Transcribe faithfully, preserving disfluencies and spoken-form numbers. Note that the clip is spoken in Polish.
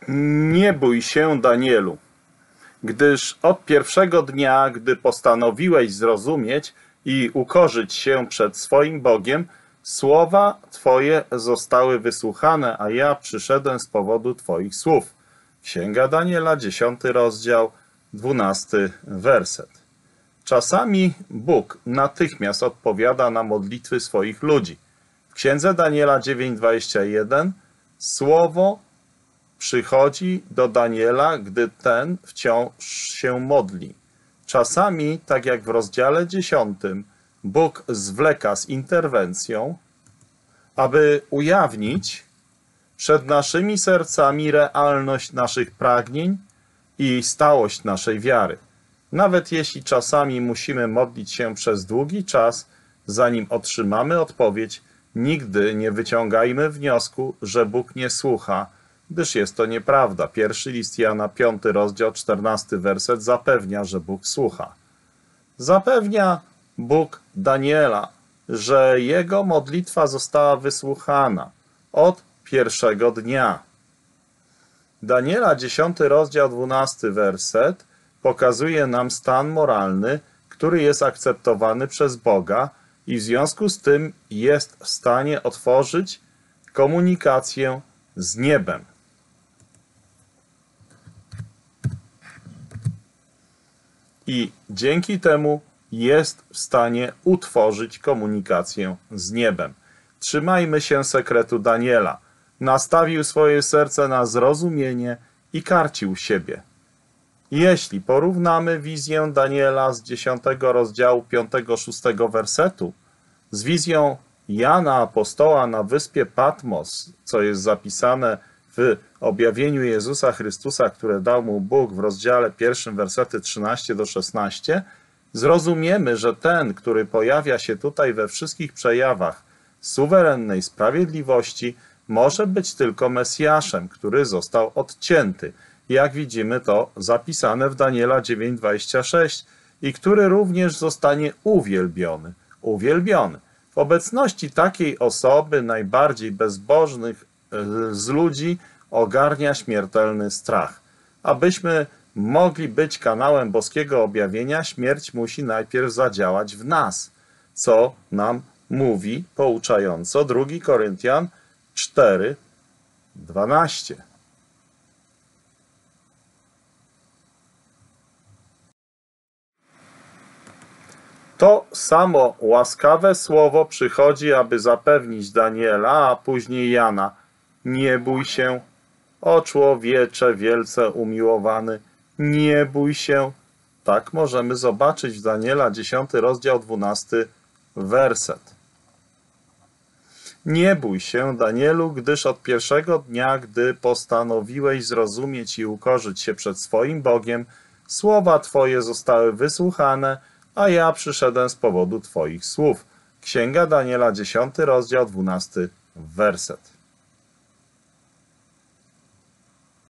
Nie bój się, Danielu, gdyż od pierwszego dnia, gdy postanowiłeś zrozumieć i ukorzyć się przed swoim Bogiem, słowa Twoje zostały wysłuchane, a ja przyszedłem z powodu Twoich słów. Księga Daniela, dziesiąty rozdział, dwunasty werset. Czasami Bóg natychmiast odpowiada na modlitwy swoich ludzi. W Księdze Daniela dziewięć, dwadzieścia jeden słowo przychodzi do Daniela, gdy ten wciąż się modli. Czasami, tak jak w rozdziale dziesiątym, Bóg zwleka z interwencją, aby ujawnić przed naszymi sercami realność naszych pragnień i stałość naszej wiary. Nawet jeśli czasami musimy modlić się przez długi czas, zanim otrzymamy odpowiedź, nigdy nie wyciągajmy wniosku, że Bóg nie słucha, gdyż jest to nieprawda. Pierwszy list Jana, piąty rozdział, czternasty werset zapewnia, że Bóg słucha. Zapewnia Bóg Daniela, że jego modlitwa została wysłuchana od pierwszego dnia. Daniela, dziesiąty rozdział, dwunasty werset pokazuje nam stan moralny, który jest akceptowany przez Boga i w związku z tym jest w stanie otworzyć komunikację z niebem. I dzięki temu jest w stanie utworzyć komunikację z niebem. Trzymajmy się sekretu Daniela. Nastawił swoje serce na zrozumienie i karcił siebie. Jeśli porównamy wizję Daniela z dziesiątego rozdziału, piątego, szóstego wersetu z wizją Jana Apostoła na wyspie Patmos, co jest zapisane w objawieniu Jezusa Chrystusa, które dał mu Bóg w rozdziale pierwszym, wersety trzynaście do szesnastu, zrozumiemy, że ten, który pojawia się tutaj we wszystkich przejawach suwerennej sprawiedliwości, może być tylko Mesjaszem, który został odcięty. Jak widzimy, to zapisane w Daniela dziewięć, dwadzieścia sześć i który również zostanie uwielbiony. Uwielbiony. W obecności takiej osoby, najbardziej bezbożnych z ludzi, ogarnia śmiertelny strach. Abyśmy mogli być kanałem boskiego objawienia, śmierć musi najpierw zadziałać w nas, co nam mówi pouczająco drugi Koryntian cztery, dwanaście. To samo łaskawe słowo przychodzi, aby zapewnić Daniela, a później Jana. Nie bój się, o człowiecze wielce umiłowany, nie bój się. Tak możemy zobaczyć w Daniela dziesiąty rozdział, dwunasty werset. Nie bój się, Danielu, gdyż od pierwszego dnia, gdy postanowiłeś zrozumieć i ukorzyć się przed swoim Bogiem, słowa Twoje zostały wysłuchane, a ja przyszedłem z powodu Twoich słów. Księga Daniela, dziesiąty rozdział, dwunasty werset.